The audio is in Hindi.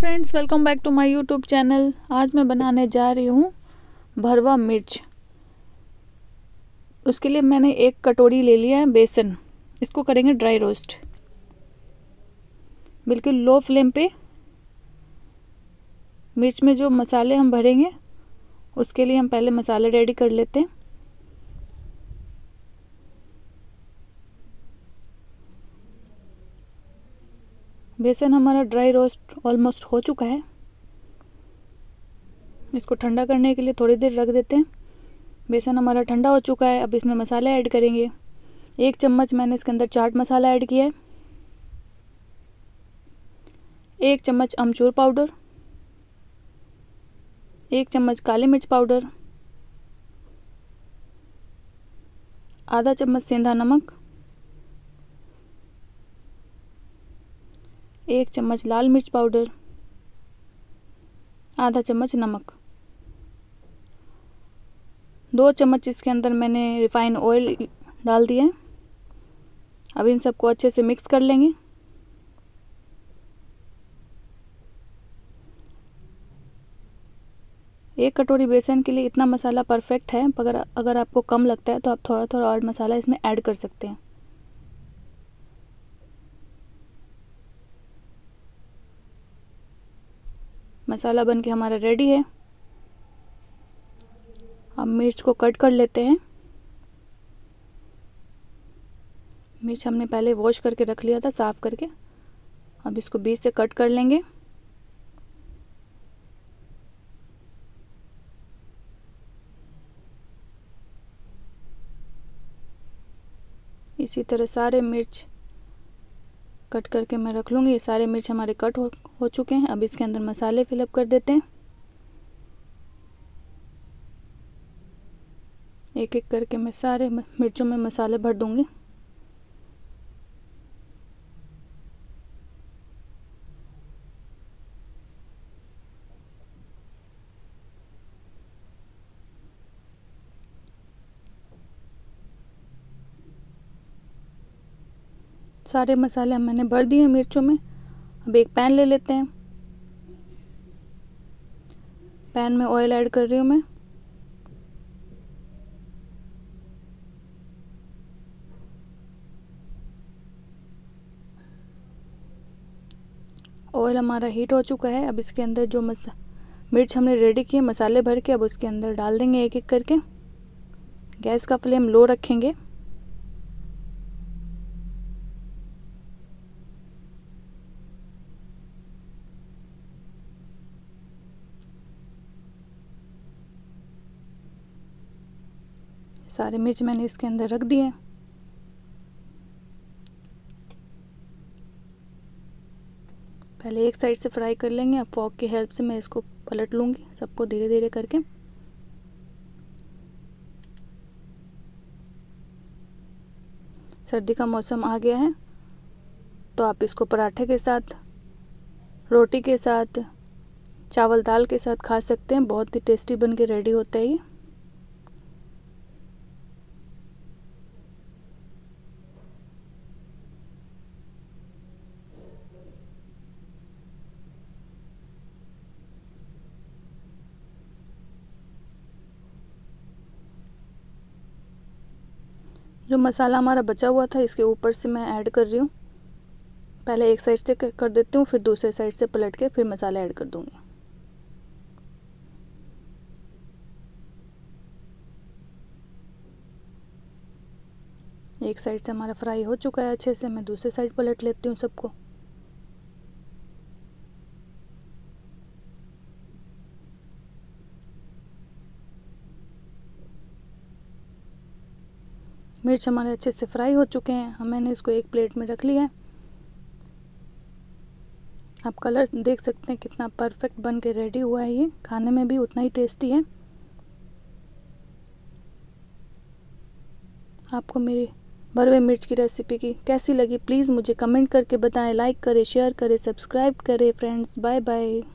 Friends, welcome back to my YouTube channel. आज मैं बनाने जा रही हूँ भरवा मिर्च। उसके लिए मैंने 1 कटोरी ले लिया है बेसन। इसको करेंगे ड्राई रोस्ट, बिल्कुल लो फ्लेम पे। मिर्च में जो मसाले हम भरेंगे उसके लिए हम पहले मसाले रेडी कर लेते हैं। बेसन हमारा ड्राई रोस्ट ऑलमोस्ट हो चुका है। इसको ठंडा करने के लिए थोड़ी देर रख देते हैं। बेसन हमारा ठंडा हो चुका है। अब इसमें मसाले ऐड करेंगे। 1 चम्मच मैंने इसके अंदर चाट मसाला ऐड किया है, 1 चम्मच अमचूर पाउडर, 1 चम्मच काली मिर्च पाउडर, आधा चम्मच सेंधा नमक, 1 चम्मच लाल मिर्च पाउडर, आधा चम्मच नमक, 2 चम्मच इसके अंदर मैंने रिफाइंड ऑयल डाल दिया है। अब इन सबको अच्छे से मिक्स कर लेंगे। एक कटोरी बेसन के लिए इतना मसाला परफेक्ट है। अगर आपको कम लगता है तो आप थोड़ा थोड़ा और मसाला इसमें ऐड कर सकते हैं। मसाला बनके हमारा रेडी है। अब मिर्च को कट कर लेते हैं। मिर्च हमने पहले वॉश करके रख लिया था, साफ़ करके। अब इसको बीच से कट कर लेंगे। इसी तरह सारे मिर्च कट करके मैं रख लूँगी। ये सारे मिर्च हमारे कट हो चुके हैं। अब इसके अंदर मसाले फिलअप कर देते हैं। एक एक करके मैं सारे मिर्चों में मसाले भर दूँगी। सारे मसाले मैंने भर दिए मिर्चों में। अब एक पैन ले लेते हैं। पैन में ऑयल ऐड कर रही हूँ मैं। ऑयल हमारा हीट हो चुका है। अब इसके अंदर जो मिर्च हमने रेडी किए मसाले भर के, अब उसके अंदर डाल देंगे एक एक करके। गैस का फ्लेम लो रखेंगे। सारे मिर्च मैंने इसके अंदर रख दिए। पहले एक साइड से फ्राई कर लेंगे। अब फॉक की हेल्प से मैं इसको पलट लूँगी, सबको धीरे धीरे करके। सर्दी का मौसम आ गया है तो आप इसको पराठे के साथ, रोटी के साथ, चावल दाल के साथ खा सकते हैं। बहुत ही टेस्टी बन के रेडी होता है ये। जो मसाला हमारा बचा हुआ था इसके ऊपर से मैं ऐड कर रही हूँ। पहले एक साइड से कर देती हूँ, फिर दूसरे साइड से पलट के फिर मसाला ऐड कर दूँगी। एक साइड से हमारा फ्राई हो चुका है अच्छे से। मैं दूसरे साइड पलट लेती हूँ सबको। मिर्च हमारे अच्छे से फ्राई हो चुके हैं। मैंने इसको एक प्लेट में रख लिया है। आप कलर देख सकते हैं कितना परफेक्ट बन के रेडी हुआ है। ये खाने में भी उतना ही टेस्टी है। आपको मेरी भरवे मिर्च की रेसिपी कैसी लगी प्लीज़ मुझे कमेंट करके बताएं। लाइक करें, शेयर करें, सब्सक्राइब करें। Friends, bye bye.